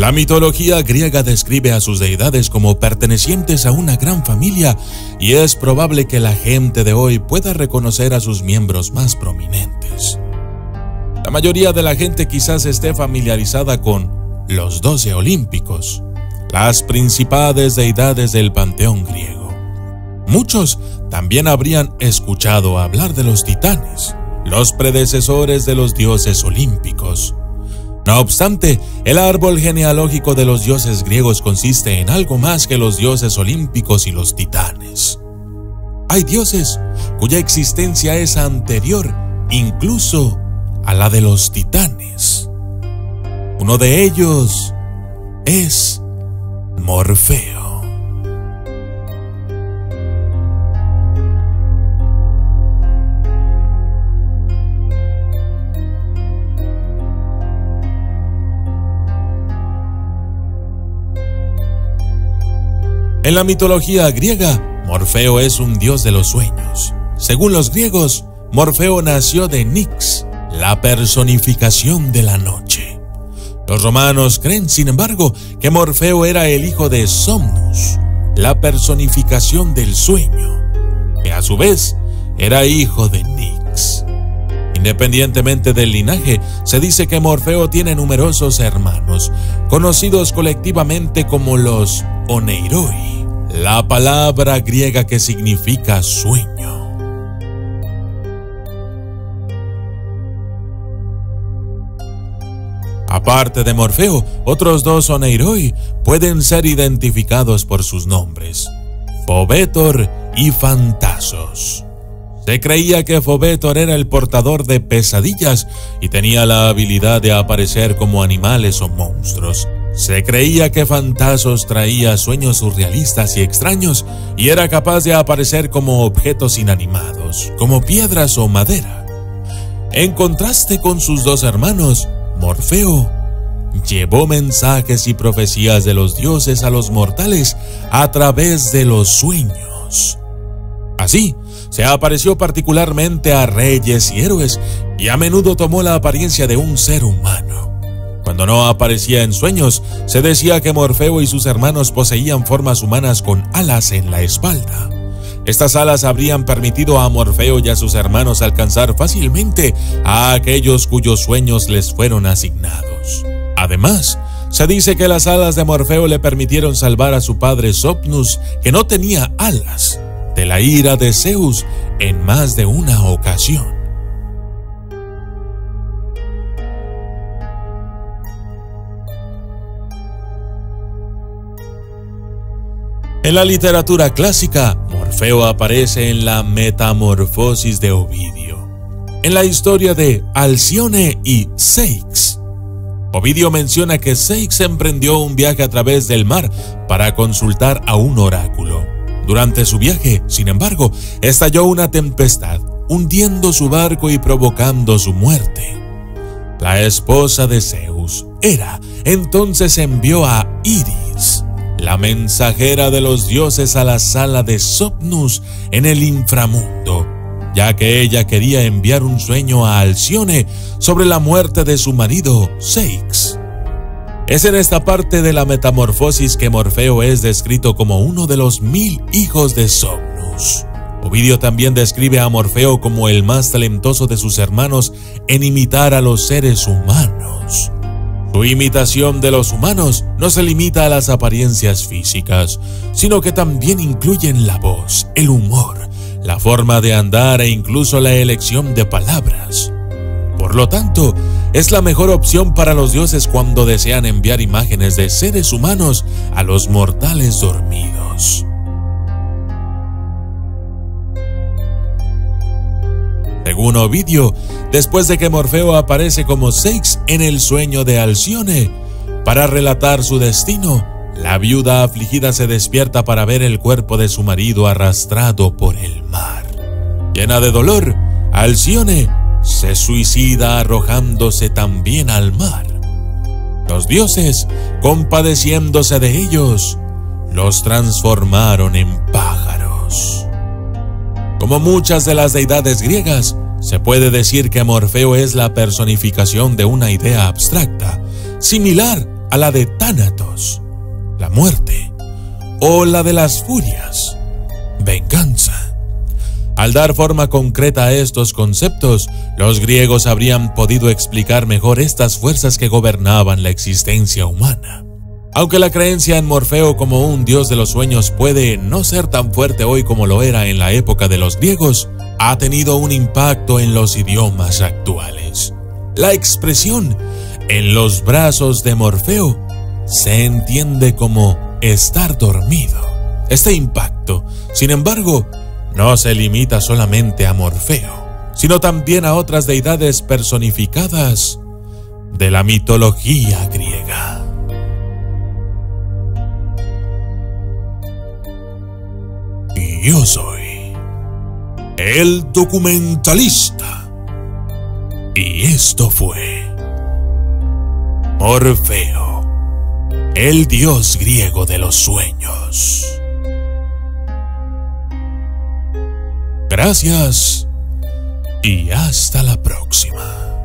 La mitología griega describe a sus deidades como pertenecientes a una gran familia y es probable que la gente de hoy pueda reconocer a sus miembros más prominentes. La mayoría de la gente quizás esté familiarizada con los 12 olímpicos, las principales deidades del panteón griego. Muchos también habrían escuchado hablar de los titanes, los predecesores de los dioses olímpicos. No obstante, el árbol genealógico de los dioses griegos consiste en algo más que los dioses olímpicos y los titanes. Hay dioses cuya existencia es anterior incluso a la de los titanes. Uno de ellos es Morfeo. En la mitología griega, Morfeo es un dios de los sueños. Según los griegos, Morfeo nació de Nix, la personificación de la noche. Los romanos creen, sin embargo, que Morfeo era el hijo de Somnus, la personificación del sueño, que a su vez era hijo de Nix. Independientemente del linaje, se dice que Morfeo tiene numerosos hermanos, conocidos colectivamente como los Oneiroi, la palabra griega que significa sueño. Aparte de Morfeo, otros dos Oneiroi pueden ser identificados por sus nombres: Fobetor y Fantasos. Se creía que Fobetor era el portador de pesadillas y tenía la habilidad de aparecer como animales o monstruos. Se creía que Fantasos traía sueños surrealistas y extraños y era capaz de aparecer como objetos inanimados, como piedras o madera. En contraste con sus dos hermanos, Morfeo llevó mensajes y profecías de los dioses a los mortales a través de los sueños. Así, se apareció particularmente a reyes y héroes y a menudo tomó la apariencia de un ser humano. Cuando no aparecía en sueños, se decía que Morfeo y sus hermanos poseían formas humanas con alas en la espalda. Estas alas habrían permitido a Morfeo y a sus hermanos alcanzar fácilmente a aquellos cuyos sueños les fueron asignados. Además, se dice que las alas de Morfeo le permitieron salvar a su padre Somnus, que no tenía alas, de la ira de Zeus en más de una ocasión. En la literatura clásica, Morfeo aparece en la Metamorfosis de Ovidio, en la historia de Alcione y Ceyx. Ovidio menciona que Ceyx emprendió un viaje a través del mar para consultar a un oráculo. Durante su viaje, sin embargo, estalló una tempestad, hundiendo su barco y provocando su muerte. La esposa de Zeus, Hera, entonces envió a Iris, la mensajera de los dioses, a la sala de Somnus en el inframundo, ya que ella quería enviar un sueño a Alcione sobre la muerte de su marido, Ceyx. Es en esta parte de la metamorfosis que Morfeo es descrito como uno de los 1000 hijos de Somnus. Ovidio también describe a Morfeo como el más talentoso de sus hermanos en imitar a los seres humanos. Su imitación de los humanos no se limita a las apariencias físicas, sino que también incluyen la voz, el humor, la forma de andar e incluso la elección de palabras. Por lo tanto, es la mejor opción para los dioses cuando desean enviar imágenes de seres humanos a los mortales dormidos. Según Ovidio, después de que Morfeo aparece como Ceyx en el sueño de Alcione, para relatar su destino, la viuda afligida se despierta para ver el cuerpo de su marido arrastrado por el mar. Llena de dolor, Alcione se suicida arrojándose también al mar. Los dioses, compadeciéndose de ellos, los transformaron en pájaros. Como muchas de las deidades griegas, se puede decir que Morfeo es la personificación de una idea abstracta, similar a la de Tánatos, la muerte, o la de las furias, venganza. Al dar forma concreta a estos conceptos, los griegos habrían podido explicar mejor estas fuerzas que gobernaban la existencia humana. Aunque la creencia en Morfeo como un dios de los sueños puede no ser tan fuerte hoy como lo era en la época de los griegos, ha tenido un impacto en los idiomas actuales. La expresión "en los brazos de Morfeo" se entiende como estar dormido. Este impacto, sin embargo, no se limita solamente a Morfeo, sino también a otras deidades personificadas de la mitología griega. Yo soy el documentalista y esto fue Morfeo, el dios griego de los sueños. Gracias y hasta la próxima.